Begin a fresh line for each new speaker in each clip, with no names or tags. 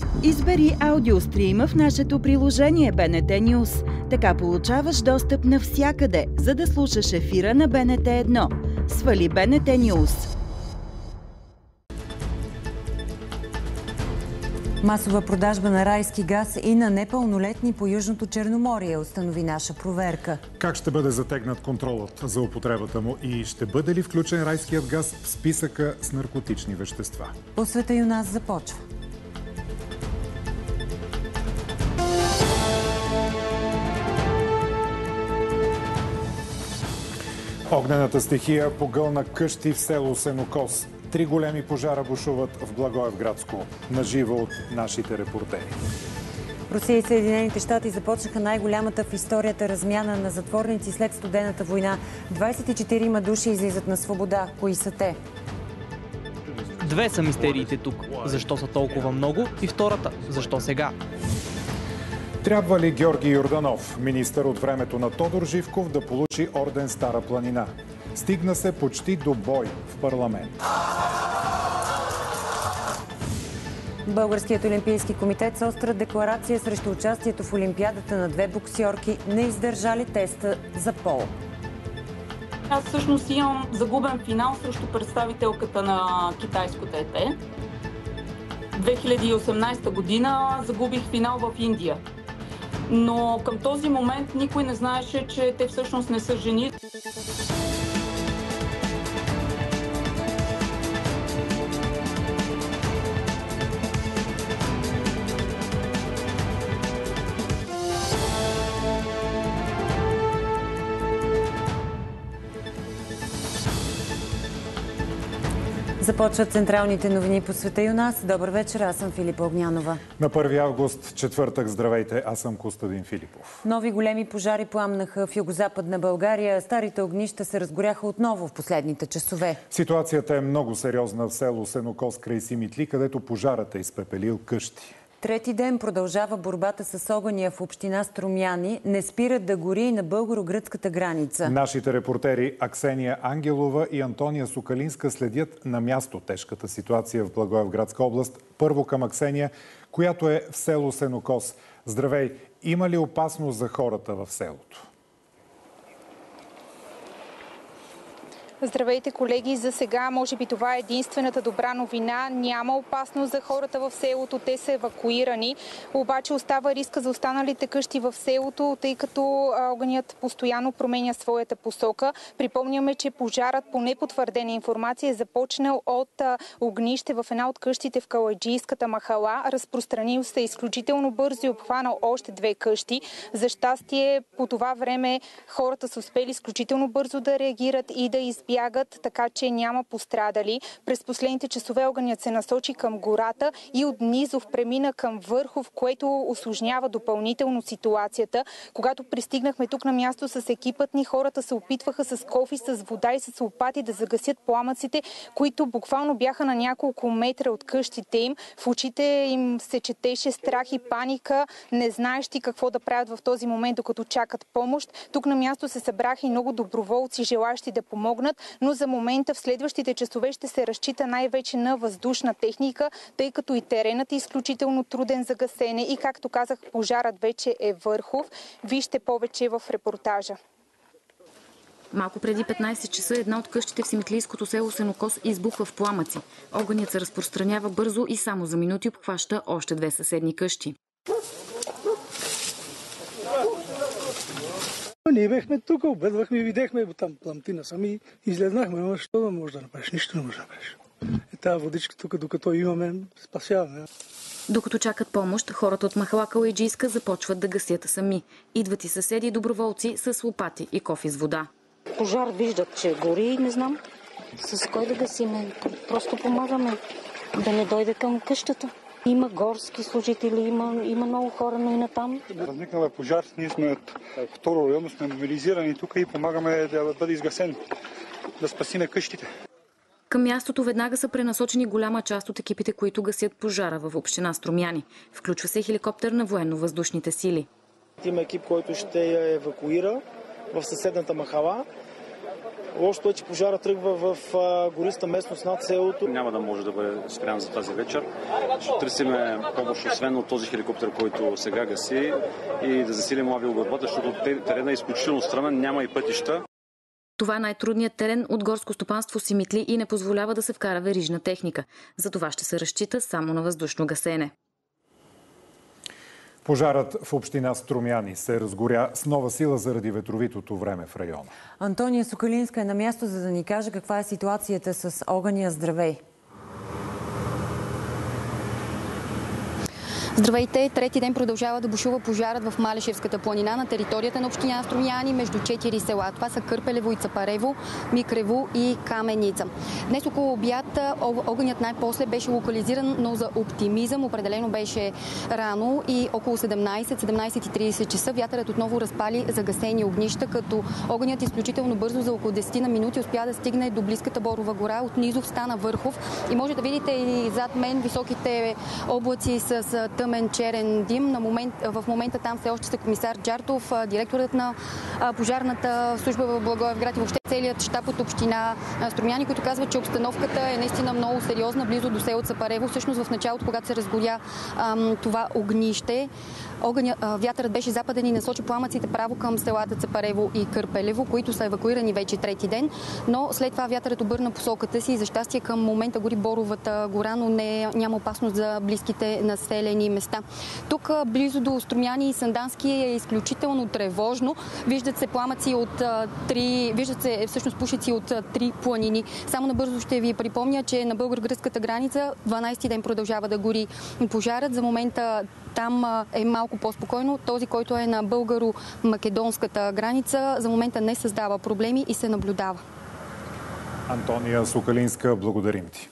Избери аудиострима в нашето приложение БНТ News. Така получаваш достъп навсякъде, за да слушаш ефира на БНТ 1. Свали БНТ News.
Масова продажба на райски газ и на непълнолетни по Южното Черноморие, установи наша проверка.
Как ще бъде затегнат контролът за употребата му и ще бъде ли включен райският газ в списъка с наркотични вещества?
По света и у нас започва.
Огнената стихия погълна къщи в село Сенокос. 3 големи пожара бушуват в Благоевградско. Наживо от нашите репортери.
Русия и Съединените щати започнаха най-голямата в историята размяна на затворници след студената война. 24 души излизат на свобода. Кои са те?
Две са мистериите тук. Защо са толкова много? И втората, защо сега?
Трябва ли Георги Йорданов, министър от времето на Тодор Живков, да получи орден Стара планина? Стигна се почти до бой в парламент.
Българският олимпийски комитет с остра декларация срещу участието в Олимпиадата на 2 боксьорки, не издържали теста за пол.
Аз всъщност имам загубен финал срещу представителката на китайско дете. 2018 година загубих финал в Индия. Но към този момент никой не знаеше, че те всъщност не са жени.
Започват централните новини по света и у нас. Добър вечер, аз съм Филипа Огнянова.
На 1 август, четвъртък, здравейте, аз съм Костадин Филипов.
Нови големи пожари пламнаха в югозападна България. Старите огнища се разгоряха отново в последните часове.
Ситуацията е много сериозна в село Сенокос край Симитли, където пожарът е изпепелил къщи.
Трети ден продължава борбата с огъня в община Струмяни. Не спират да гори и на българо-гръцката граница.
Нашите репортери Аксения Ангелова и Антония Сокалинска следят на място тежката ситуация в Благоевградска област. Първо към Аксения, която е в село Сенокос. Здравей! Има ли опасност за хората в селото?
Здравейте, колеги! За сега, може би това е единствената добра новина. Няма опасност за хората в селото. Те са евакуирани. Обаче остава риска за останалите къщи в селото, тъй като огънят постоянно променя своята посока. Припомняме, че пожарът, по непотвърдена информация, е започнал от огнище в една от къщите в Каладжийската махала. Разпространил се изключително бързо и обхванал още 2 къщи. За щастие, по това време хората са успели изключително бързо да реагират и да избягат, така че няма пострадали. През последните часове огънят се насочи към гората и от Низов премина към Върхов, което усложнява допълнително ситуацията. Когато пристигнахме тук на място с екипът ни, хората се опитваха с кофи, с вода и с лопати да загасят пламъците, които буквално бяха на няколко метра от къщите им. В очите им се четеше страх и паника, не знаещи какво да правят в този момент, докато чакат помощ. Тук на място се събраха и много доброволци, желащи да помогнат, но за момента в следващите часове ще се разчита най-вече на въздушна техника, тъй като и теренът е изключително труден за гасене и, както казах, пожарът вече е Върхов. Вижте повече в репортажа.
Малко преди 15 часа една от къщите в симитлийското село Сенокос избухва в пламъци. Огънят се разпространява бързо и само за минути обхваща още 2 съседни къщи.
Ние бехме тук, обедвахме и видяхме там пламтина сами, излезнахме, но що да може да направиш? Нищо не може да направиш. Тази водичка тук, докато имаме, спасяваме.
Докато чакат помощ, хората от махала Калайджийска започват да гасят сами. Идват и съседи и доброволци с лопати и кофи с вода.
Пожар виждат, че гори и не знам с кой да гасиме. Просто помагаме да не дойде към къщата. Има горски служители, има много хора, но и натам.
Възникнал е пожар, ние сме от второ район, сме мобилизирани тук и помагаме да бъде изгасен, да спасиме къщите.
Към мястото веднага са пренасочени голяма част от екипите, които гасят пожара в община Струмяни. Включва се хеликоптер на военно-въздушните сили.
Има екип, който ще я евакуира в съседната махала. Лошото е, че пожара тръгва в гориста местност над селото.
Няма да може да бъде спрян за тази вечер. Ще търсиме помощ освен от този хеликоптер, който сега гаси, и да засилим авиоглъбата, защото терена е изключително странен, няма и пътища.
Това е най-трудният терен от горско стопанство Симитли и не позволява да се вкара верижна техника. За това ще се разчита само на въздушно гасене.
Пожарът в община Струмяни се разгоря с нова сила заради ветровитото време в района.
Антония Сокалинска е на място, за да ни каже каква е ситуацията с огъня. Здравей!
Здравейте! Трети ден продължава да бушува пожарът в Малешевската планина на територията на община Струмяни между 4 села. Това са Кърпелево и Цапарево, Микрево и Каменица. Днес около обяд огънят най-после беше локализиран, но за оптимизъм определено беше рано и около 17:30 часа вятърът отново разпали загасени огнища, като огънят изключително бързо за около 10 минути успя да стигне до близката Борова гора. От Низов стана Върхов и може да видите и зад мен високите облаци с тъмен черен дим. В момента там все още са комисар Джартов, директорът на пожарната служба в Благоевград и въобще целият щаб от община Струмяни, които казват, че обстановката е наистина много сериозна близо до село Цапарево. Всъщност в началото, когато се разгоря това огнище, вятърът беше западен и насочи пламъците право към селата Цапарево и Кърпелево, които са евакуирани вече трети ден, но след това вятърът обърна посоката си и за щастие към момента гори Боровата гора, но няма опасност за близките населени места. Тук близо до Струмяни и Сандански е изключително тревожно. Виждат се пламъци от всъщност пушици от 3 планини. Само набързо ще ви припомня, че на българо-гръцката граница 12-ти ден продължава да гори пожарът. За момента там е малко по-спокойно. Този, който е на българо-македонската граница, за момента не създава проблеми и се наблюдава.
Антония Сокалинска, благодарим ти.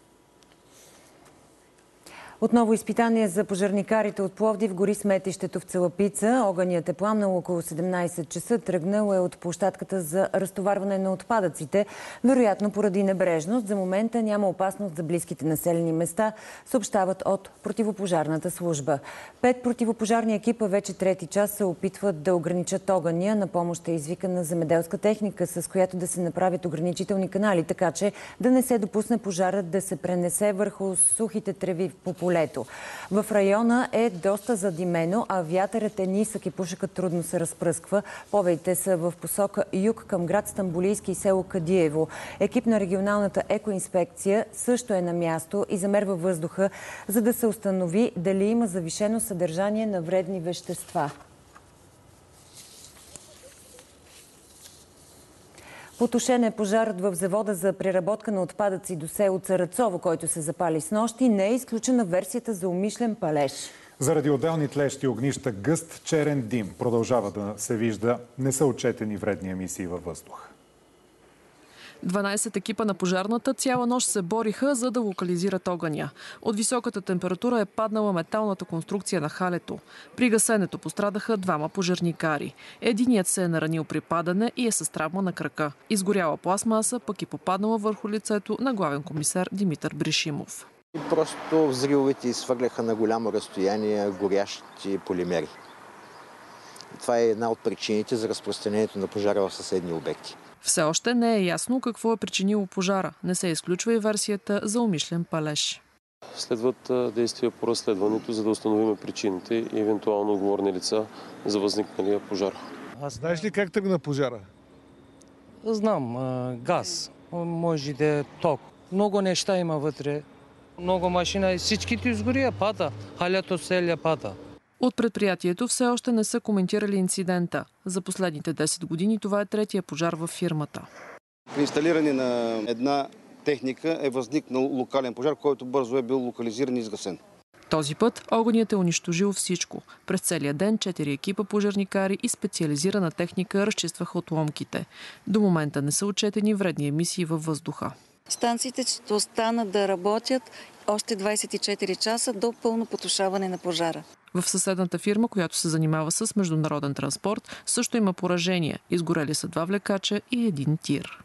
Отново изпитание за пожарникарите от Пловдив гори сметището в Целапица. Огънят е пламнал около 17 часа. Тръгнал е от площадката за разтоварване на отпадъците. Вероятно поради небрежност. За момента няма опасност за близките населени места, съобщават от противопожарната служба. 5 противопожарни екипа вече трети час се опитват да ограничат огъня. На помощ е извикана земеделска техника, с която да се направят ограничителни канали, така че да не се допусне пожарът да се пренесе върху сухите треви по полето. В района е доста задимено, а вятърът е нисък и пушекът трудно се разпръсква. Повеите са в посока юг към град Стамболийски и село Кадиево. Екип на регионалната екоинспекция също е на място и замерва въздуха, за да се установи дали има завишено съдържание на вредни вещества. Потушен е пожарът в завода за преработка на отпадъци до село Царацово, който се запали снощи. Не е изключена версията за умишлен палеж.
Заради отделни тлещи огнища гъст черен дим продължава да се вижда. Не са отчетени вредни емисии във въздуха.
12 екипа на пожарната цяла нощ се бориха, за да локализират огъня. От високата температура е паднала металната конструкция на халето. При гасенето пострадаха 2 пожарникари. Единият се е наранил при падане и е с травма на крака. Изгоряла пластмаса, пък и попаднала върху лицето на главен комисар Димитър Бришимов.
Просто взривовете изхвърляха на голямо разстояние горящи полимери. Това е една от причините за разпространението на пожара в съседни обекти.
Все още не е ясно какво е причинило пожара. Не се изключва и версията за умишлен палеж.
Следват действия по разследването, за да установим причините и евентуално отговорни лица за възникналия пожар.
Знаеш ли как тръгна пожара?
Знам. Газ. Може да е ток. Много неща има вътре. Много машина. Всичките изгоря, пада. Халято селя пада.
От предприятието все още не са коментирали инцидента. За последните 10 години това е третия пожар във фирмата.
При инсталиране на една техника е възникнал локален пожар, който бързо е бил локализиран и изгасен.
Този път огънят е унищожил всичко. През целия ден 4 екипа пожарникари и специализирана техника разчистваха отломките. До момента не са отчетени вредни емисии във въздуха.
Станциите ще останат да работят още 24 часа до пълно потушаване на пожара.
В съседната фирма, която се занимава с международен транспорт, също има поражения. Изгорели са 2 влекача и 1 тир.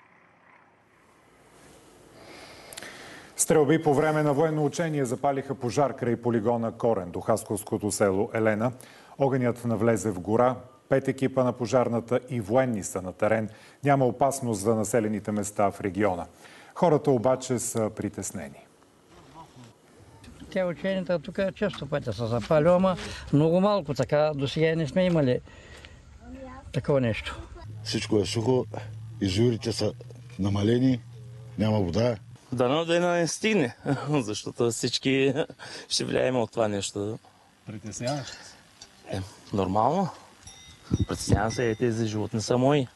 Стрелби по време на военно учение запалиха пожар край полигона Корен до хасковското село Елена. Огънят навлезе в гора 5 екипа на пожарната и военни са на терен. Няма опасност за населените места в региона. Хората обаче са притеснени.
Тя ученията тук често пъти са запали, ама много малко така. До сега не сме имали такова нещо.
Всичко е сухо, язовирите са намалени, няма вода.
Дано да не стигне, защото всички ще влияем от това нещо.
Притесняваш се?
Нормално. Притеснявам се, тези животни са мои.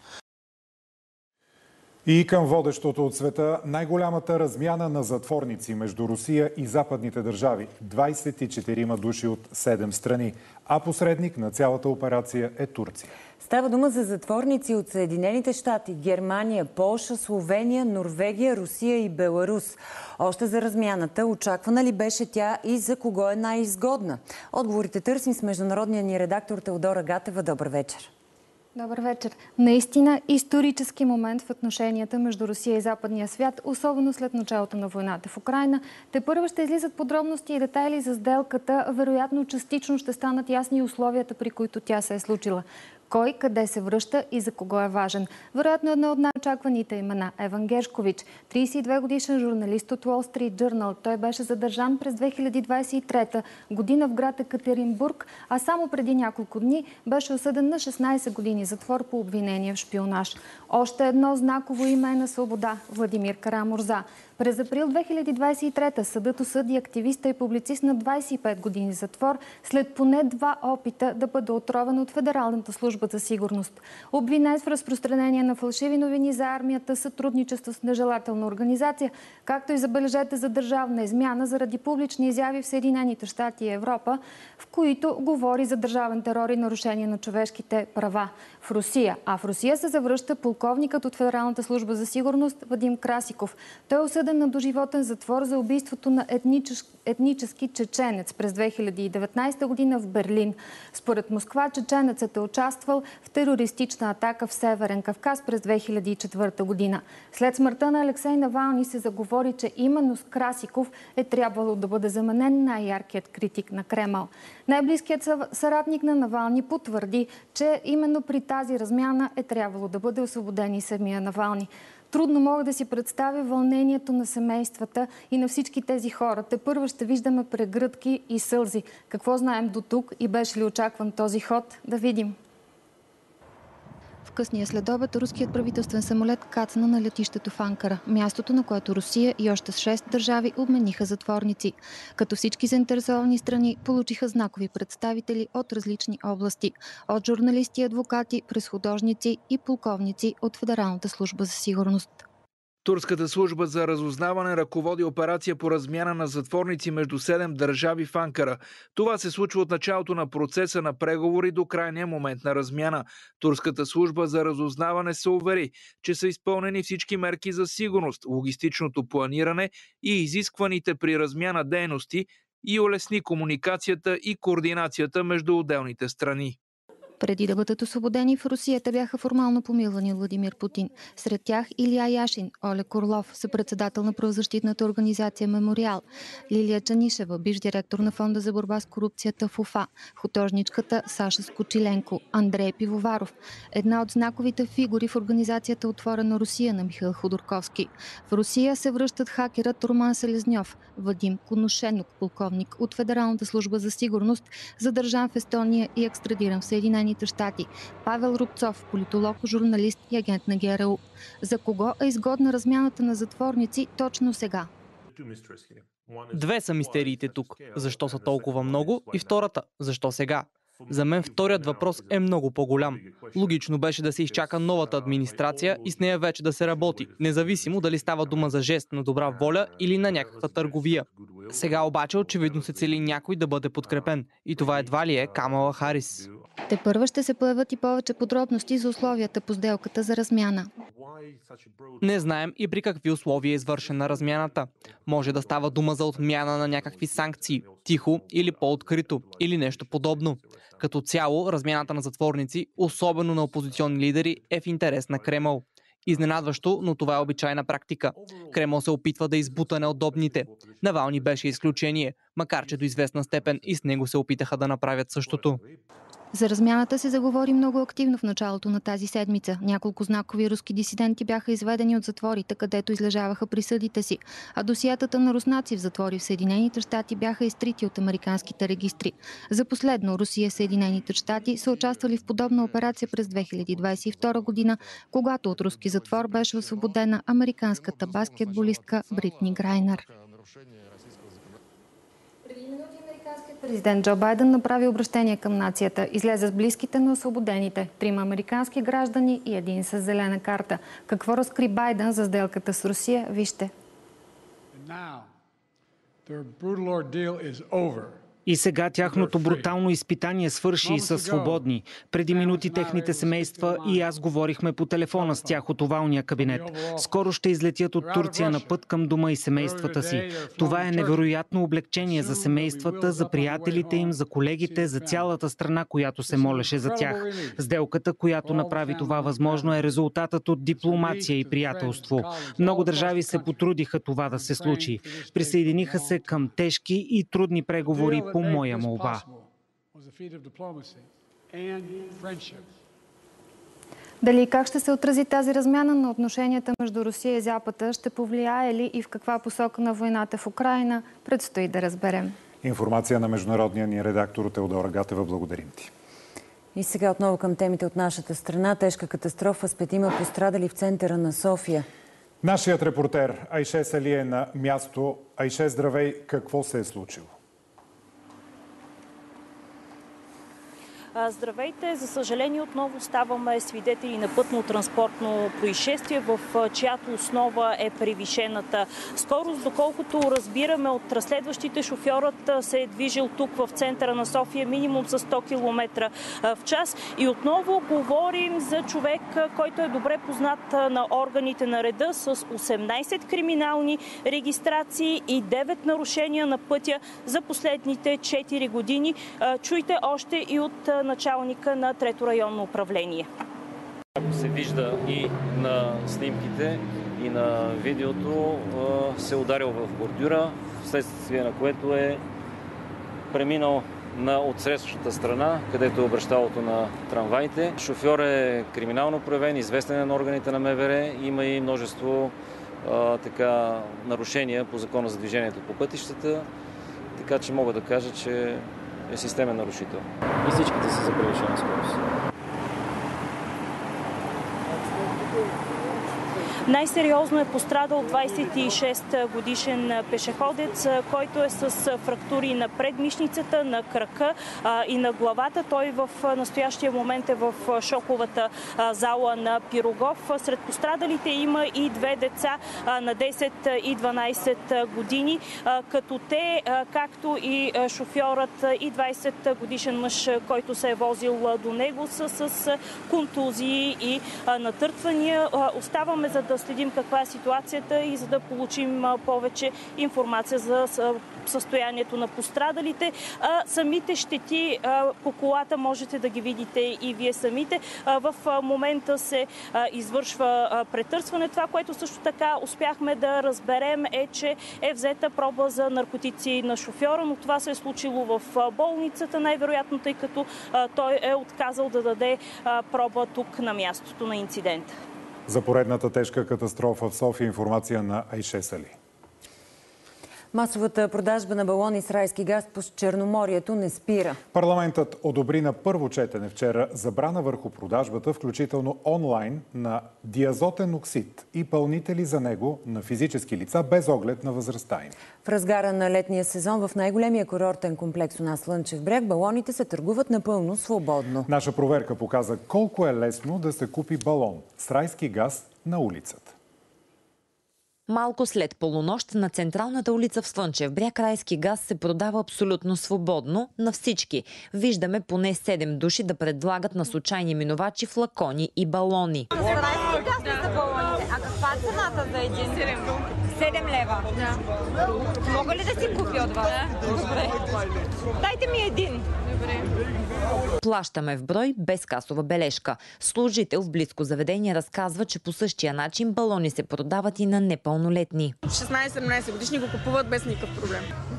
И към водещото от света, най-голямата размяна на затворници между Русия и западните държави. 24 души от 7 страни, а посредник на цялата операция е Турция.
Става дума за затворници от Съединените щати, Германия, Полша, Словения, Норвегия, Русия и Беларус. Още за размяната, очаквана ли беше тя и за кого е най-изгодна? Отговорите търсим с международния ни редактор Теодора Гатева. Добър вечер.
Добър вечер. Наистина исторически момент в отношенията между Русия и западния свят, особено след началото на войната в Украйна. Тепърва ще излизат подробности и детайли за сделката. Вероятно, частично ще станат ясни условията, при които тя се е случила. Кой къде се връща и за кого е важен. Вероятно едно от най-очакваните имена – Еван Гершкович, 32 годишен журналист от Wall Street Journal. Той беше задържан през 2023 година в град Екатеринбург, а само преди няколко дни беше осъден на 16 години затвор по обвинение в шпионаж. Още едно знаково име на свобода – Владимир Карамурза. През април 2023 съдът осъди активиста и публицист на 25 години затвор след поне 2 опита да бъде отровен от Федералната служба за сигурност. Обвинен в разпространение на фалшиви новини за армията, сътрудничество с нежелателна организация, както и забележете за държавна измяна заради публични изяви в Съединените щати и Европа, в които говори за държавен терор и нарушение на човешките права в Русия. А в Русия се завръща полковникът от Федералната служба за сигурност Вадим Красиков. Той е осъден на доживотен затвор за убийството на етнически чеченец през 2019 година в Берлин. Според Москва, чеченецът е участвал в терористична атака в Северен Кавказ през 2004 година. След смъртта на Алексей Навални се заговори, че именно с Красиков е трябвало да бъде заменен най-яркият критик на Кремъл. Най-близкият съратник на Навални потвърди, че именно при тази размяна е трябвало да бъде освободен и самия Навални. Трудно мога да си представя вълнението на семействата и на всички тези хора. Тепърва ще виждаме прегръдки и сълзи. Какво знаем до тук и беше ли очакван този ход? Да видим. В късния следобед руският правителствен самолет кацна на летището в Анкара, мястото, на което Русия и още 6 държави обмениха затворници. Като всички заинтересовани страни получиха знакови представители от различни области. От журналисти и адвокати, през художници и полковници от Федералната служба за сигурност.
Турската служба за разузнаване ръководи операция по размяна на затворници между 7 държави в Анкара. Това се случва от началото на процеса на преговори до крайния момент на размяна. Турската служба за разузнаване се увери, че са изпълнени всички мерки за сигурност, логистичното планиране и изискваните при размяна дейности и улесни комуникацията и координацията между отделните страни.
Преди да бъдат освободени в Русия, те бяха формално помилвани от Владимир Путин. Сред тях Илия Яшин, Олег Орлов, съпредседател на правозащитната организация Мемориал, Лилия Чанишева, бивш директор на Фонда за борба с корупцията в УФА, художничката Саша Скочиленко, Андрей Пивоваров, една от знаковите фигури в организацията Отворена Русия на Михаил Ходорковски. В Русия се връщат хакерът Роман Селезньов, Вадим Конушенок, полковник от Федералната служба за сигурност, задържан в Естония и екстрадиран в Съединените щати, Павел Рубцов, политолог, журналист и агент на ГРУ. За кого е изгодна размяната на затворници точно сега?
Две са мистериите тук. Защо са толкова много? И втората, защо сега? За мен вторият въпрос е много по-голям. Логично беше да се изчака новата администрация и с нея вече да се работи, независимо дали става дума за жест на добра воля или на някаква търговия. Сега обаче очевидно се цели някой да бъде подкрепен. И това едва ли е Камала Харис.
Тепърва ще се появят и повече подробности за условията по сделката за размяна.
Не знаем и при какви условия е извършена размяната. Може да става дума за отмяна на някакви санкции, тихо или по-открито, или нещо подобно. Като цяло, размяната на затворници, особено на опозиционни лидери, е в интерес на Кремъл. Изненадващо, но това е обичайна практика. Кремъл се опитва да избута неудобните. Навални беше изключение, макар че до известна степен и с него се опитаха да направят същото.
За размяната се заговори много активно в началото на тази седмица. Няколко знакови руски дисиденти бяха изведени от затворите, където излежаваха присъдите си, а досиетата на руснаци в затвори в Съединените щати бяха изтрити от американските регистри. За последно Русия и Съединените щати са участвали в подобна операция през 2022 година, когато от руски затвор беше освободена американската баскетболистка Бритни Грайнер. Президент Джо Байден направи обръщение към нацията. Излезе с близките на освободените. 3 американски граждани и 1 с зелена карта. Какво разкри Байден за сделката с Русия? Вижте.
И сега тяхното брутално изпитание свърши и са свободни. Преди минути техните семейства и аз говорихме по телефона с тях от овалния кабинет. Скоро ще излетят от Турция на път към дома и семействата си. Това е невероятно облегчение за семействата, за приятелите им, за колегите, за цялата страна, която се молеше за тях. Сделката, която направи това възможно, е резултатът от дипломация и приятелство. Много държави се потрудиха това да се случи. Присъединиха се към тежки и трудни преговори по моя молба.
Дали и как ще се отрази тази размяна на отношенията между Русия и Запада, ще повлияе ли и в каква посока на войната в Украйна, предстои да разберем.
Информация на международния ни редактор Теодора Гатева. Благодарим ти.
И сега отново към темите от нашата страна. Тежка катастрофа с 5 пострадали в центъра на София.
Нашият репортер Айше Сали е на място. Айше, здравей! Какво се е случило?
Здравейте! За съжаление отново ставаме свидетели на пътно-транспортно происшествие, в чиято основа е превишената скорост. Доколкото разбираме от разследващите, шофьорът се е движил тук в центъра на София минимум с 100 км в час. И отново говорим за човек, който е добре познат на органите на реда, с 18 криминални регистрации и 9 нарушения на пътя за последните 4 години. Чуйте още и от началника на Трето районно управление.
Ако се вижда и на снимките, и на видеото, се е ударил в бордюра, вследствие на което е преминал на отсрещащата страна, където е обръщалото на трамваите. Шофьор е криминално проявен, известен на органите на МВР. Има и множество нарушения по закона за движението по пътищата, така че мога да кажа, че е системен нарушител. И всичките са за превишена скорост.
Най-сериозно е пострадал 26-годишен пешеходец, който е с фрактури на предмишницата, на крака и на главата. Той в настоящия момент е в шоковата зала на Пирогов. Сред пострадалите има и 2 деца на 10 и 12 години, като те, както и шофьорът и 20-годишен мъж, който се е возил до него, са с контузии и натъртвания. Оставаме за да следим каква е ситуацията и за да получим повече информация за състоянието на пострадалите. Самите щети по колата можете да ги видите и вие самите. В момента се извършва претърсване. Това, което също така успяхме да разберем, е, че е взета проба за наркотици на шофьора, но това се е случило в болницата, най-вероятно, тъй като той е отказал да даде проба тук на мястото на инцидента.
За поредната тежка катастрофа в София, информация на Айше Сали.
Масовата продажба на балони с райски газ по Черноморието не спира.
Парламентът одобри на първо четене вчера забрана върху продажбата, включително онлайн, на диазотен оксид и пълнители за него на физически лица, без оглед на възрастта им.
В разгара на летния сезон в най-големия курортен комплекс у нас Слънчев бряг балоните се търгуват напълно свободно.
Наша проверка показа колко е лесно да се купи балон с райски газ на улицата.
Малко след полунощ на централната улица в Слънчев бряг райски газ се продава абсолютно свободно на всички. Виждаме поне 7 души да предлагат на случайни минувачи флакони и балони.
За райски газ ли са балоните? А каква е цената за един? 7 лева. Да. Мога ли да си купя от вас? Да. Добре. Дайте ми един. Добре.
Плащаме в брой без касова бележка. Служител в близко заведение разказва, че по същия начин балони се продават и на непълнолетни.
16-17 годишни го купуват без никакъв проблем.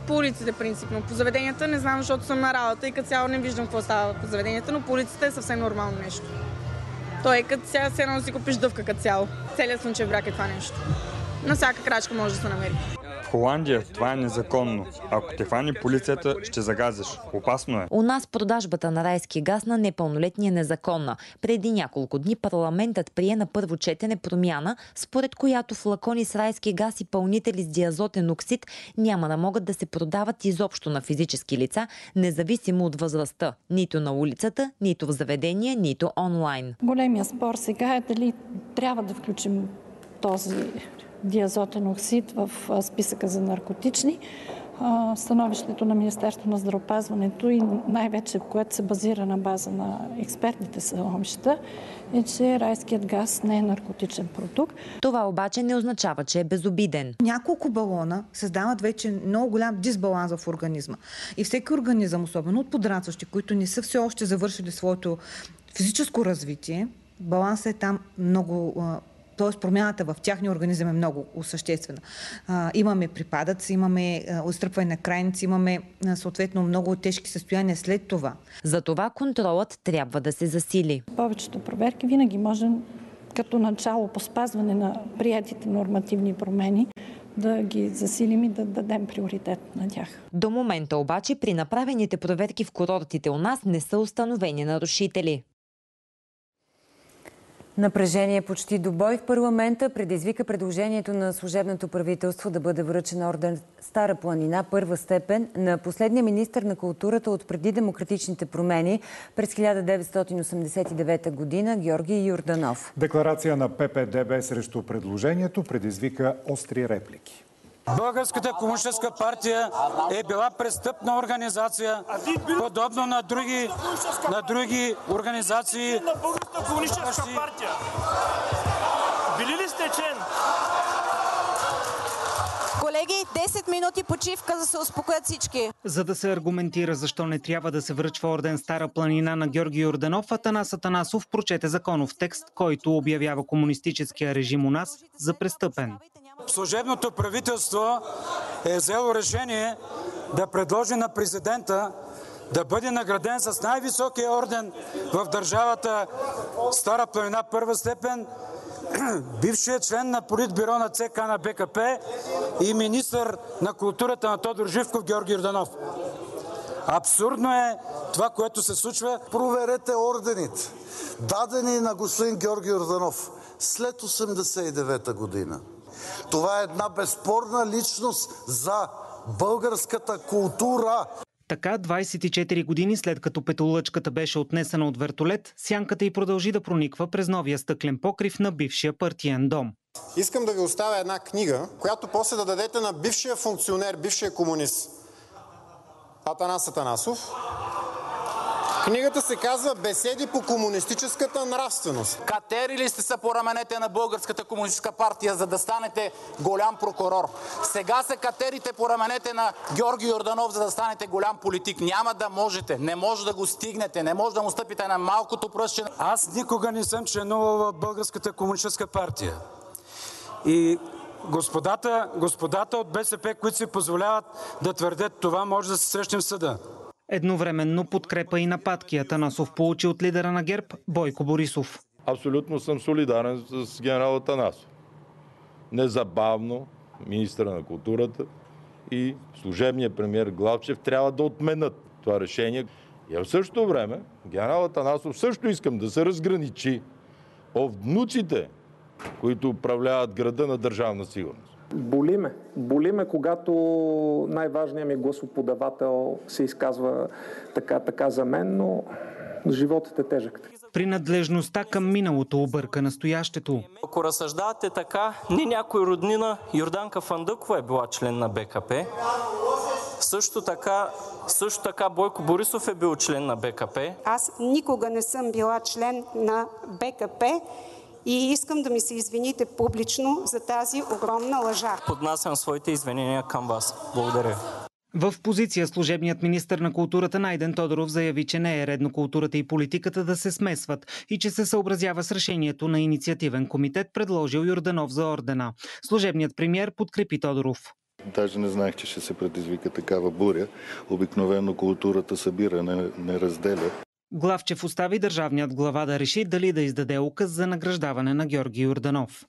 по улиците принципно. По заведенията не знам, защото съм на работа и като цяло не виждам какво става по заведенията, но по улиците е съвсем нормално нещо. Той е като сега се едно да си купиш дъвка като цяло. Целият Слънчев бряг е това нещо. На всяка крачка може да се намери.
В Холандия това е незаконно. Ако те хване полицията, ще загазиш. Опасно е.
У нас продажбата на райски газ на непълнолетни е незаконна. Преди няколко дни парламентът прие на първо четене промяна, според която флакони с райски газ и пълнители с диазотен оксид няма да могат да се продават изобщо на физически лица, независимо от възрастта. Нито на улицата, нито в заведение, нито онлайн.
Големия спор сега е дали трябва да включим този диазотен оксид в списъка за наркотични. Становището на Министерството на здравеопазването и най-вече, което се базира на база на експертните становища, е, че райският газ не е наркотичен продукт.
Това обаче не означава, че е безобиден.
Няколко балона създават вече много голям дисбаланс в организма. И всеки организъм, особено от подрастващи, които не са все още завършили своето физическо развитие, балансът е там много. Т.е. промяната в тяхния организъм е много съществена. Имаме припадъци, имаме отстръпване на крайници, имаме съответно много тежки състояния след това.
Затова контролът трябва да се засили.
Повечето проверки винаги можем като начало по спазване на приетите нормативни промени да ги засилим и да дадем приоритет на тях.
До момента обаче при направените проверки в курортите у нас не са установени нарушители.
Напрежение почти до бой в парламента предизвика предложението на служебното правителство да бъде връчен орден Стара планина първа степен на последния министър на културата от преди демократичните промени през 1989 година Георги Йорданов.
Декларация на ППДБ срещу предложението предизвика остри реплики.
Българската комунистическа партия е била престъпна организация, подобно на други организации.
На Българската комунистическа партия. Били ли сте член?
Колеги, 10 минути почивка, за да се успокоят всички.
За да се аргументира защо не трябва да се връчва орден Стара планина на Георги Йорданов, Атанас Атанасов прочете законов текст, който обявява комунистическия режим у нас за престъпен.
Служебното правителство е взело решение да предложи на президента да бъде награден с най-високия орден в държавата Стара планина първа степен бившият член на Политбюро на ЦК на БКП и министър на културата на Тодор Живков Георги Йорданов. Абсурдно е това, което се случва.
Проверете ордените, дадени на господин Георги Йорданов след 1989 година. Това е една безспорна личност за българската култура.
Така, 24 години след като петолъчката беше отнесена от вертолет, сянката й продължи да прониква през новия стъклен покрив на бившия партиен дом.
Искам да ви оставя една книга, която после да дадете на бившия функционер, бившия комунист Атанас Атанасов. Книгата се казва "Беседи по комунистическата нравственост".
Катерили сте се по раменете на Българската комунистическа партия, за да станете голям прокурор. Сега се катерите по раменете на Георги Йорданов, за да станете голям политик. Няма да можете, не може да го стигнете, не може да му стъпите на малкото пръстче.
Аз никога не съм членувал в Българската комунистическа партия. И господата от БСП, които си позволяват да твърдят това, може да се срещнем в съда.
Едновременно подкрепа и нападки Атанасов получи от лидера на ГЕРБ Бойко Борисов.
Абсолютно съм солидарен с генерал Атанасов. Незабавно министъра на културата и служебният премиер Главчев трябва да отменят това решение. И в същото време генерал Атанасов също искам да се разграничи от внуците, които управляват града на Държавна сигурност.
Боли ме, когато най-важният ми гласоподавател се изказва така за мен, но животът е тежък.
Принадлежността към миналото обърка настоящето.
Ако разсъждавате така, не някой роднина Йорданка Фандъкова е била член на БКП. Също така Бойко Борисов е бил член на БКП.
Аз никога не съм била член на БКП. И искам да ми се извините публично за тази огромна лъжа.
Поднасям своите извинения към вас. Благодаря.
В позиция служебният министър на културата Найден Тодоров заяви, че не е редно културата и политиката да се смесват и че се съобразява с решението на инициативен комитет, предложил Йорданов за ордена. Служебният премиер подкрепи Тодоров.
Даже не знаех, че ще се предизвика такава буря. Обикновено културата събира, не разделя.
Главчев остави държавният глава да реши дали да издаде указ за награждаване на Георги Йорданов.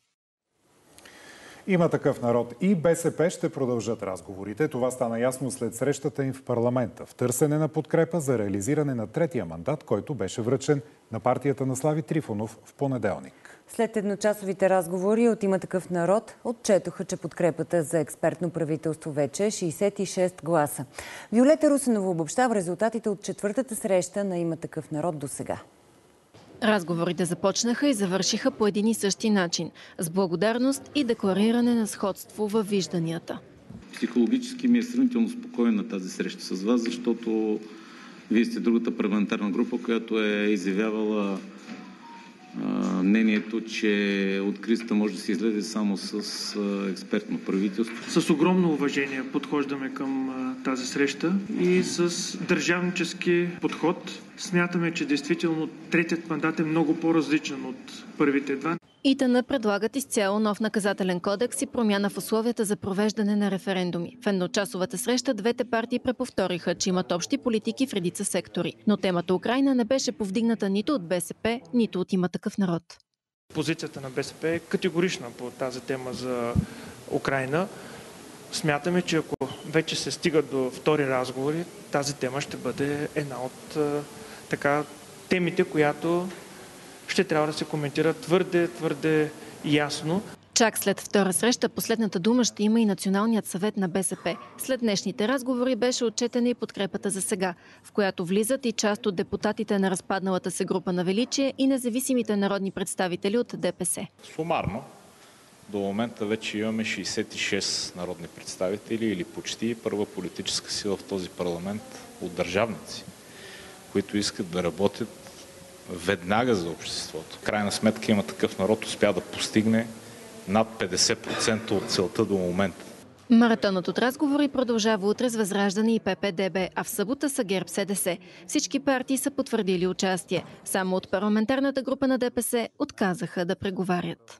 Има такъв народ и БСП ще продължат разговорите. Това стана ясно след срещата им в парламента в търсене на подкрепа за реализиране на третия мандат, който беше връчен на партията на Слави Трифонов в понеделник.
След едночасовите разговори от Има такъв народ отчетоха, че подкрепата за експертно правителство вече е 66 гласа. Виолета Русинова обобщава резултатите от четвъртата среща на Има такъв народ до сега.
Разговорите започнаха и завършиха по един и същи начин – с благодарност и деклариране на сходство във вижданията.
Психологически ми е сравнително спокойна тази среща с вас, защото вие сте другата парламентарна група, която е изявявала мнението, че от кризата може да се излезе само с експертно правителство.
С огромно уважение подхождаме към тази среща и с държавнически подход. Смятаме, че действително третият мандат е много по-различен от първите два.
ИТН предлагат изцяло нов наказателен кодекс и промяна в условията за провеждане на референдуми. В едночасовата среща двете партии преповториха, че имат общи политики в редица сектори. Но темата Украйна не беше повдигната нито от БСП, нито от Има такъв народ.
Позицията на БСП е категорична по тази тема за Украйна. Смятаме, че ако вече се стига до втори разговори, тази тема ще бъде една от темите, която ще трябва да се коментира твърде ясно.
Чак след втора среща последната дума ще има и Националният съвет на БСП. След днешните разговори беше отчетена и подкрепата за сега, в която влизат и част от депутатите на разпадналата се група на Величие и независимите народни представители от ДПС.
Сумарно до момента вече имаме 66 народни представители или почти първа политическа сила в този парламент от държавници, които искат да работят веднага за обществото. В крайна сметка Има такъв народ успя да постигне над 50% от целта до момента.
Маратонът от разговори продължава утре с Възраждане и ППДБ, а в събота са ГЕРБ-СДС. Всички партии са потвърдили участие. Само от парламентарната група на ДПС отказаха да преговарят.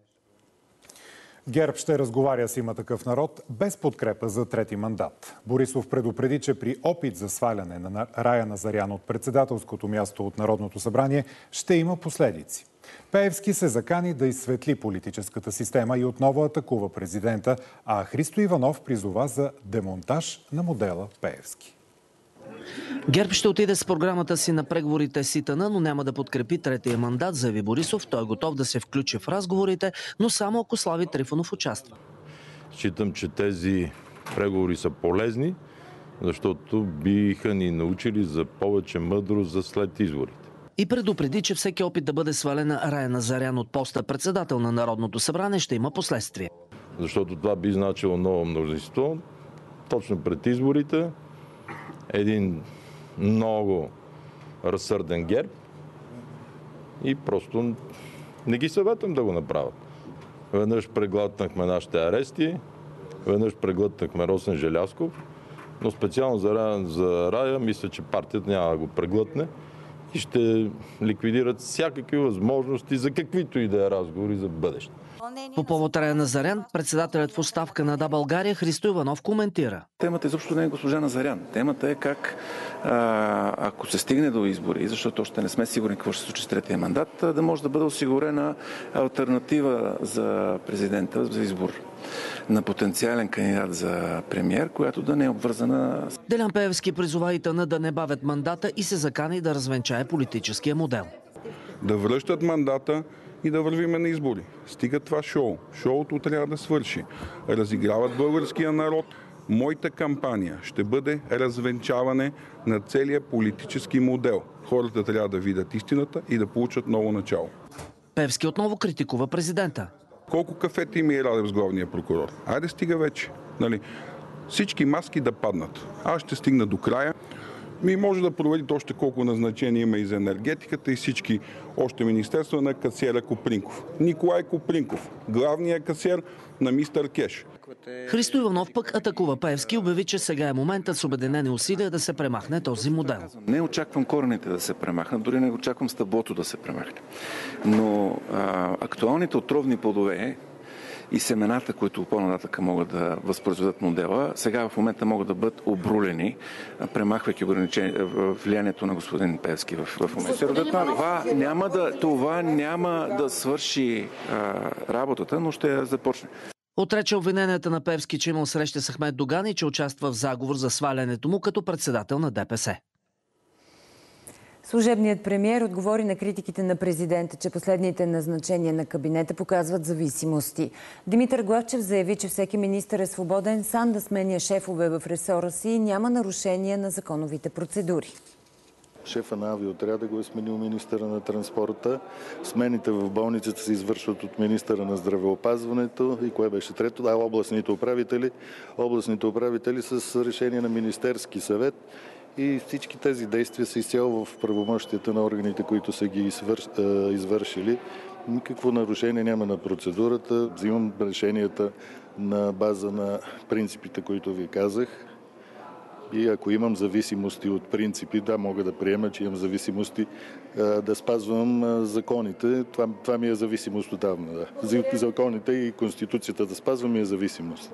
ГЕРБ ще разговаря с Има такъв народ без подкрепа за трети мандат. Борисов предупреди, че при опит за сваляне на Рая Назарян от председателското място от Народното събрание ще има последици. Пеевски се закани да изсветли политическата система и отново атакува президента, а Христо Иванов призова за демонтаж на модела Пеевски.
ГЕРБ ще отиде с програмата си на преговорите с ИТН, но няма да подкрепи третия мандат, заяви Борисов. Той е готов да се включи в разговорите, но само ако Слави Трифонов участва.
Считам, че тези преговори са полезни, защото биха ни научили за повече мъдрост за след изборите.
И предупреди, че всеки опит да бъде свалена Рая Назарян от поста председател на Народното събрание ще има последствия.
Защото това би значило ново мнозинство, точно пред изборите, един много разсърден ГЕРБ и просто не ги съветвам да го направят. Веднъж преглътнахме нашите арести, веднъж преглътнахме Росен Желязков, но специално за Рая мисля, че партията няма да го преглътне и ще ликвидират всякакви възможности за каквито и да е разговори за бъдеще.
По повод Рая Назарян, председателят в оставка на Да, България Христо Иванов коментира.
Темата изобщо не е госпожа Назарян. Темата е как, ако се стигне до избори, защото още не сме сигурни какво ще се случи с третия мандат, да може да бъде осигурена алтернатива за президента за избор на потенциален кандидат за премиер, която да не е обвързана.
Делян Пеевски призова ИТН да не бавят мандата и се закани да развенчае политическия модел.
Да връщат мандата и да вървиме на избори. Стига това шоу. Шоуто трябва да свърши. Разиграват българския народ. Моята кампания ще бъде развенчаване на целия политически модел. Хората трябва да видят истината и да получат ново начало.
Пеевски отново критикува президента.
Колко кафета има и Радев с главния прокурор? Айде стига вече. Нали? Всички маски да паднат. Аз ще стигна до края. Може да проверите още колко назначения има и за енергетиката и всички още министерства на касиера Копринков. Николай Копринков, главният касиер на мистер Кеш.
Христо Иванов пък атакува Пеевски и обяви, че сега е моментът с обединени усилия да се премахне този модел.
Не очаквам корените да се премахнат, дори не очаквам стъблото да се премахне. Но актуалните отровни плодове и семената, които по-нататък могат да възпроизведат модела, сега в момента могат да бъдат обрулени, премахвайки влиянието на господин Пеевски в момента. Това няма да свърши работата, но ще започне.
Отрече обвиненията на Пеевски, че имал среща с Ахмед Доган и че участва в заговор за свалянето му като председател на ДПС.
Служебният премиер отговори на критиките на президента, че последните назначения на кабинета показват зависимости. Димитър Главчев заяви, че всеки министър е свободен сам да сменя шефове в ресора си и няма нарушения на законовите процедури.
Шефа на авиоотряда го е сменил министъра на транспорта. Смените в болницата се извършват от министъра на здравеопазването. И кое беше трето? Областните управители. Областните управители с решение на Министерски съвет. И всички тези действия са изцяло в правомощията на органите, които са ги извършили. Никакво нарушение няма на процедурата. Взимам решенията на база на принципите, които ви казах. И ако имам зависимости от принципи, да, мога да приема, че имам зависимости да спазвам законите. Това ми е зависимост отдавна. Да. Законите и Конституцията да спазвам ми е зависимост.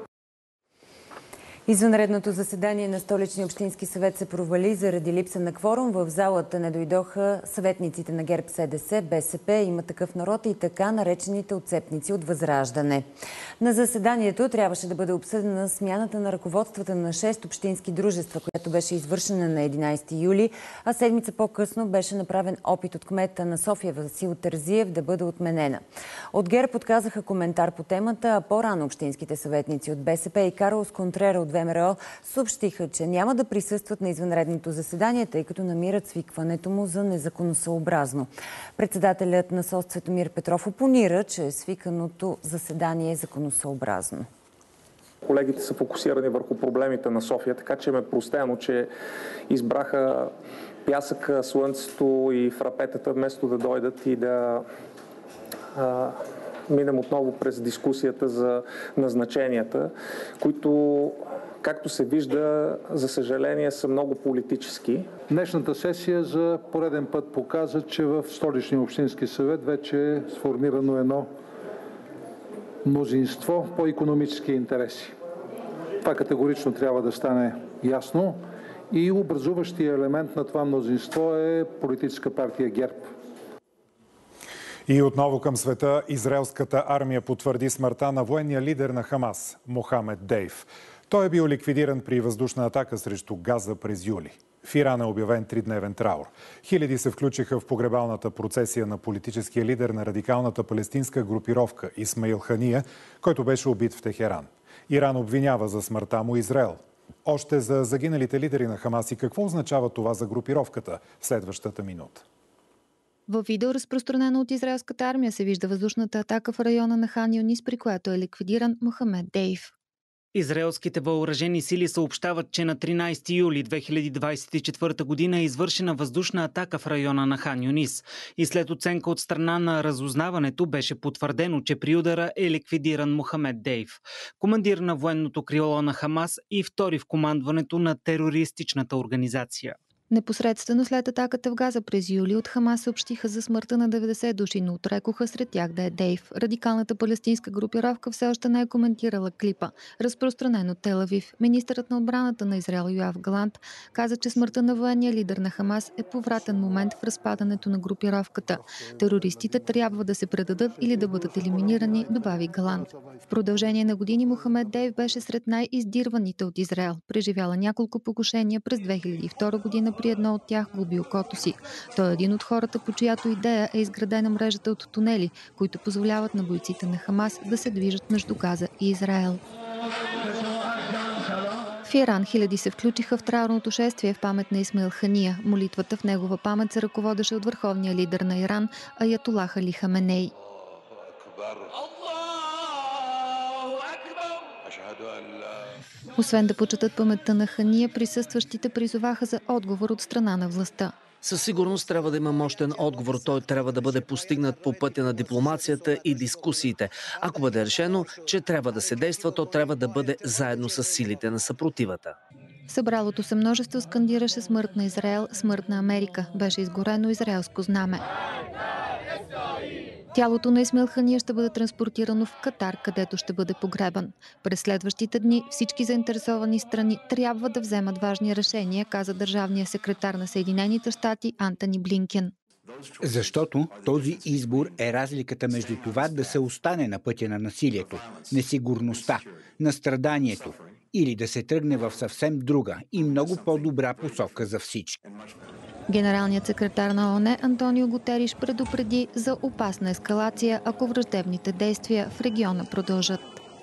Извънредното заседание на Столичния общински съвет се провали заради липса на кворум. В залата не дойдоха съветниците на ГЕРБ, СДС, БСП, Има такъв народ и така наречените отцепници от Възраждане. На заседанието трябваше да бъде обсъдена смяната на ръководствата на 6 общински дружества, която беше извършена на 11 юли, а седмица по-късно беше направен опит от кмета на София Васил Терзиев да бъде отменена. От ГЕРБ отказаха коментар по темата, а по-рано общинските съветници от БСП и Карлос Контрера от ВМРО съобщиха, че няма да присъстват на извънредното заседание, тъй като намират свикването му за незаконосъобразно. Председателят на СОС Цветомир Петров опонира, че свиканото заседание е законосъобразно.
Колегите са фокусирани върху проблемите на София, така че ме простено, че избраха пясъка, слънцето и фрапетата, вместо да дойдат и да минем отново през дискусията за назначенията, които, както се вижда, за съжаление са много политически.
Днешната сесия за пореден път показа, че в Столичния общински съвет вече е сформирано едно мнозинство по икономически интереси. Това категорично трябва да стане ясно и образуващия елемент на това мнозинство е политическа партия ГЕРБ.
И отново към света. Израелската армия потвърди смъртта на военния лидер на Хамас, Мохамед Дейв. Той е бил ликвидиран при въздушна атака срещу Газа през юли. В Иран е обявен 3-дневен траур. Хиляди се включиха в погребалната процесия на политическия лидер на радикалната палестинска групировка Исмаил Хания, който беше убит в Техеран. Иран обвинява за смъртта му Израел. Още за загиналите лидери на Хамас и какво означава това за групировката в следващата минута.
Във видео, разпространено от израелската армия, се вижда въздушната атака в района на Хан Юнис, при която е ликвидиран Мохамед Дейв.
Израелските въоръжени сили съобщават, че на 13 юли 2024 година е извършена въздушна атака в района на Хан Юнис. И след оценка от страна на разузнаването беше потвърдено, че при удара е ликвидиран Мохамед Дейв, командир на военното крило на Хамас и втори в командването на терористичната организация.
Непосредствено след атаката в Газа през юли от Хамас съобщиха за смъртта на 90 души, но отрекоха сред тях да е Дейв. Радикалната палестинска групировка все още не е коментирала клипа, разпространен от Тел Авив. Министърът на отбраната на Израел Йоав Галант каза, че смъртта на военния лидер на Хамас е повратен момент в разпадането на групировката. Терористите трябва да се предадат или да бъдат елиминирани, добави Галант. В продължение на години Мохамед Дейв беше сред най-издирваните от Израел. Преживяла няколко покушения през 2002 година, при едно от тях губи окото си. Той е един от хората, по чиято идея е изградена мрежата от тунели, които позволяват на бойците на Хамас да се движат между Газа и Израел. В Иран хиляди се включиха в траурното шествие в памет на Исмаил Хания. Молитвата в негова памет се ръководеше от върховния лидер на Иран, Аятолах Али Хаменей. Освен да почетат паметта на Хания, присъстващите призоваха за отговор от страна на властта.
Със сигурност трябва да има мощен отговор. Той трябва да бъде постигнат по пътя на дипломацията и дискусиите. Ако бъде решено, че трябва да се действа, то трябва да бъде заедно с силите на съпротивата.
Събралото се множество скандираше смърт на Израел, смърт на Америка. Беше изгорено израелско знаме. Тялото на Исмаил Хания ще бъде транспортирано в Катар, където ще бъде погребан. През следващите дни всички заинтересовани страни трябва да вземат важни решения, каза държавният секретар на Съединените щати Антони Блинкен.
Защото този избор е разликата между това да се остане на пътя на насилието, несигурността, на страданието или да се тръгне в съвсем друга и много по-добра посока за всички.
Генералният секретар на ООН Антонио Гутериш предупреди за опасна ескалация, ако враждебните действия в региона продължат.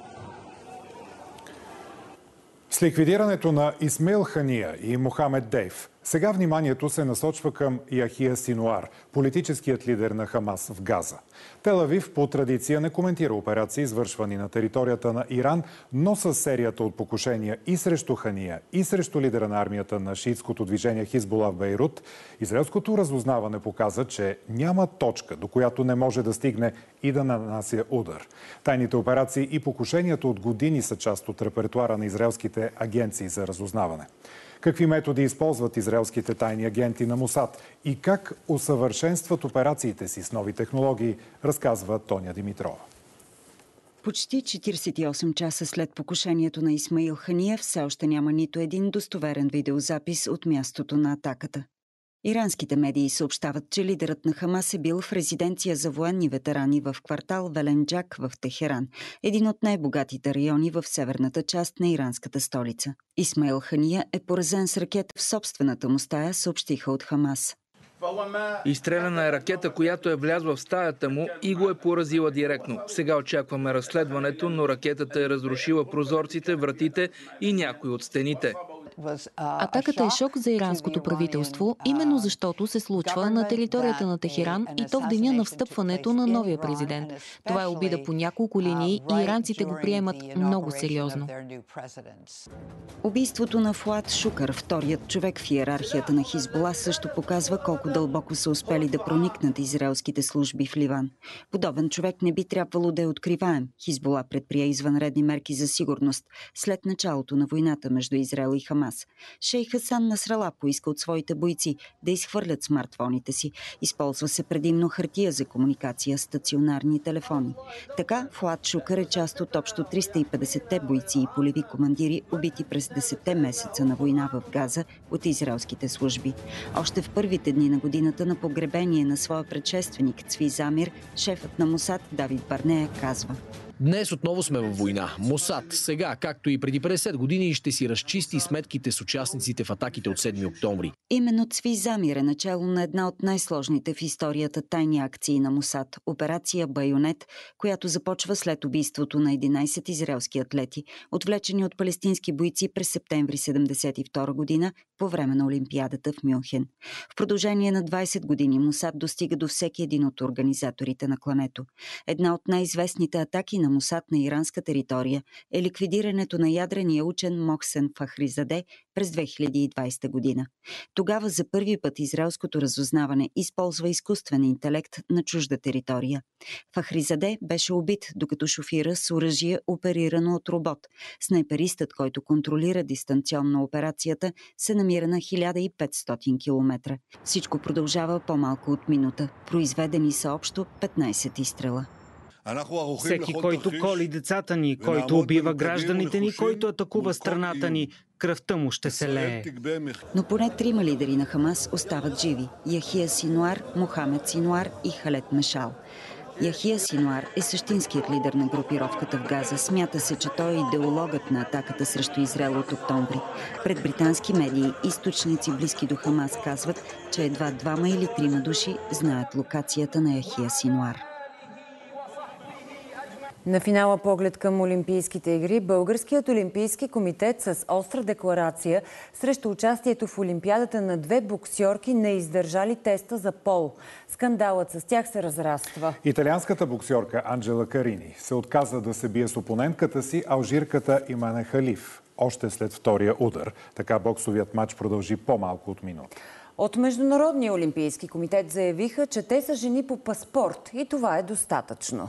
С ликвидирането на Исмаил Хания и Мохамед Дейф, сега вниманието се насочва към Яхия Синуар, политическият лидер на Хамас в Газа. Тел Авив по традиция не коментира операции, извършвани на територията на Иран, но с серията от покушения и срещу Хания, и срещу лидера на армията на шиитското движение Хизбула в Бейрут, израелското разузнаване показа, че няма точка, до която не може да стигне и да нанася удар. Тайните операции и покушенията от години са част от репертуара на израелските агенции за разузнаване. Какви методи използват израелските тайни агенти на Мосад и как усъвършенстват операциите си с нови технологии, разказва Тоня Димитрова.
Почти 48 часа след покушението на Исмаил Хания все още няма нито един достоверен видеозапис от мястото на атаката. Иранските медии съобщават, че лидерът на Хамас е бил в резиденция за военни ветерани в квартал Веленджак в Техеран, един от най-богатите райони в северната част на иранската столица. Исмаил Хания е поразен с ракета в собствената му стая, съобщиха от Хамас.
Изстреляна е ракета, която е влязла в стаята му и го е поразила директно. Сега очакваме разследването, но ракетата е разрушила прозорците, вратите и някои от стените.
Атаката е шок за иранското правителство, именно защото се случва на територията на Техеран и то в деня на встъпването на новия президент. Това е обида по няколко линии и иранците го приемат много сериозно.
Убийството на Фуад Шукър, вторият човек в иерархията на Хизбула, също показва колко дълбоко са успели да проникнат израелските служби в Ливан. Подобен човек не би трябвало да е откриваем. Хизбула предприе извънредни мерки за сигурност след началото на войната между Израел и Хамас. Шейх Хасан Насрала поиска от своите бойци да изхвърлят смартфоните си. Използва се предимно хартия за комуникация, стационарни телефони. Така Фуад Шукър е част от общо 350-те бойци и полеви командири, убити през 10-те месеца на война в Газа от израелските служби. Още в първите дни на годината на погребение на своя предшественик Цви Замир, шефът на Мосад Давид Барнея казва:
Днес отново сме във война. Мосад сега, както и преди 50 години, ще си разчисти сметките с участниците в атаките от 7 октомври.
Именно Цви Замир е начало на една от най-сложните в историята тайни акции на Мосад – операция Байонет, която започва след убийството на 11 израелски атлети, отвлечени от палестински бойци през септември 1972 година по време на Олимпиадата в Мюнхен. В продължение на 20 години Мосад достига до всеки един от организаторите на клането. Една от най-известните атаки на Мосад на иранска територия е ликвидирането на ядрения учен Мохсен Фахризаде през 2020 година. Тогава за първи път израелското разузнаване използва изкуствен интелект на чужда територия. Фахризаде беше убит, докато шофира с оръжие, оперирано от робот. Снайперистът, който контролира дистанционно операцията, се намира на 1500 км. Всичко продължава по-малко от минута. Произведени са общо 15 изстрела.
Всеки, който коли децата ни, който убива гражданите ни, който атакува страната ни, кръвта му ще се лее.
Но поне 3 лидери на Хамас остават живи – Яхия Синуар, Мохамед Синуар и Халет Мешал. Яхия Синуар е същинският лидер на групировката в Газа. Смята се, че той е идеологът на атаката срещу Израел от октомври. Пред британски медии източници близки до Хамас казват, че едва 2 или 3 души знаят локацията на Яхия Синуар.
На финала поглед към Олимпийските игри, Българският олимпийски комитет с остра декларация срещу участието в Олимпиадата на 2 боксьорки не издържали теста за пол. Скандалът с тях се разраства.
Италианската боксьорка Анджела Карини се отказа да се бие с опонентката си, алжирката Имане Халиф, още след втория удар. Така боксовият матч продължи по-малко от минута.
От Международния олимпийски комитет заявиха, че те са жени по паспорт и това е достатъчно.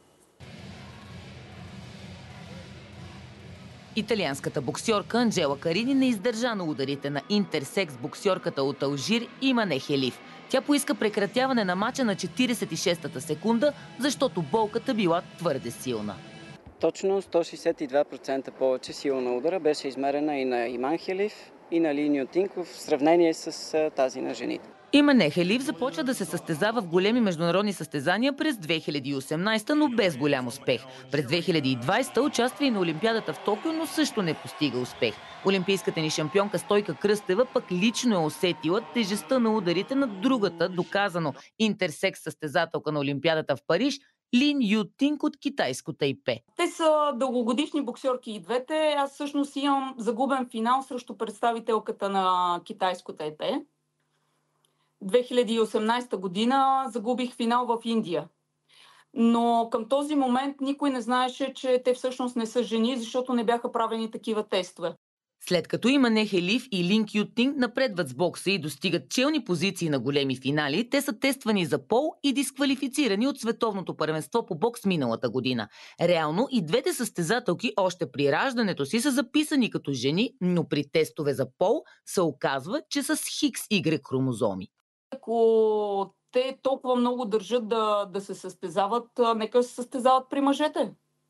Италианската боксьорка Анджела Карини не издържа на ударите на интерсекс боксьорката от Алжир Имане Халиф. Тя поиска прекратяване на мача на 46-та секунда, защото болката била твърде силна.
Точно 162% повече сила на удара беше измерена и на Иман Хелиф, и на Ли Нютинков в сравнение с тази на жените.
Иман Хелиф започва да се състезава в големи международни състезания през 2018, но без голям успех. През 2020 участва и на Олимпиадата в Токио, но също не постига успех. Олимпийската ни шампионка Стойка Кръстева пък лично е усетила тежестта на ударите на другата, доказано интерсекс състезателка на Олимпиадата в Париж, Лин Ютинг от китайско Тайпе.
Те са дългогодишни боксерки и двете. Аз всъщност имам загубен финал срещу представителката на китайско Тайпе. 2018 година загубих финал в Индия. Но към този момент никой не знаеше, че те всъщност не са жени, защото не бяха правени такива тестове.
След като Иман Хелиф и Лин Ютинг напредват с бокса и достигат челни позиции на големи финали, те са тествани за пол и дисквалифицирани от световното първенство по бокс миналата година. Реално и двете състезателки още при раждането си са записани като жени, но при тестове за пол се оказва, че са с XY хромозоми.
Ако те толкова много държат да се състезават, нека се състезават при мъжете.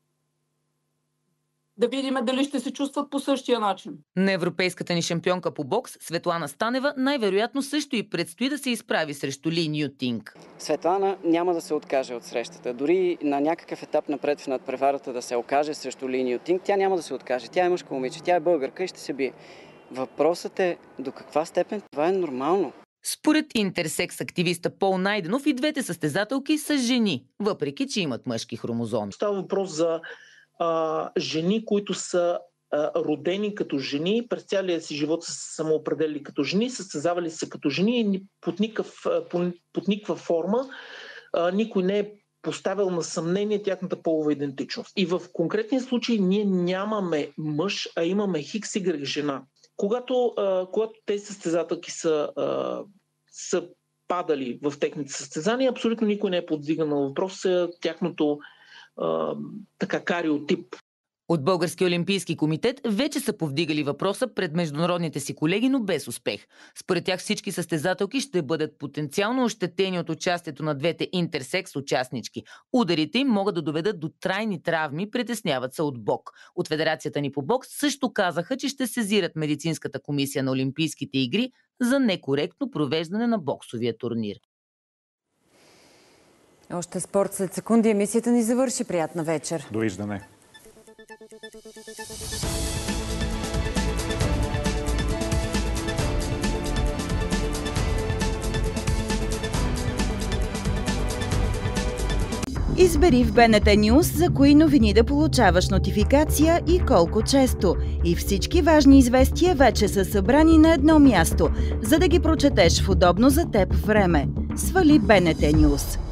Да видим дали ще се чувстват по същия начин.
На европейската ни шампионка по бокс Светлана Станева най-вероятно също и предстои да се изправи срещу Ли Нютинг.
Светлана няма да се откаже от срещата. Дори на някакъв етап напред в надпреварата да се окаже срещу Ли Нютинг, тя няма да се откаже. Тя е мъжко момиче, тя е българка и ще се бие. Въпросът е до каква степен това е нормално.
Според интерсекс активиста Пол Найденов и двете състезателки са жени, въпреки че имат мъжки хромозоми.
Става въпрос за жени, които са родени като жени, през цялия си живот са се самоопределили като жени, състезавали се като жени и под никаква форма никой не е поставил на съмнение тяхната полова идентичност. И в конкретния случай ние нямаме мъж, а имаме XY жена. Когато тези състезателки са падали в техните състезания, абсолютно никой не е подвиган на въпроса тяхното кариотип.
От Българския олимпийски комитет вече са повдигали въпроса пред международните си колеги, но без успех. Според тях всички състезателки ще бъдат потенциално ощетени от участието на двете интерсекс участнички. Ударите им могат да доведат до трайни травми, притесняват се от БОК. От Федерацията ни по бокс също казаха, че ще сезират медицинската комисия на Олимпийските игри за некоректно провеждане на боксовия турнир.
Още спорт след секунди. Емисията ни завърши. Приятна вечер.
Довиждане.
Избери в БНТ News за кои новини да получаваш нотификация и колко често. И всички важни известия вече са събрани на едно място, за да ги прочетеш в удобно за теб време. Свали БНТ News.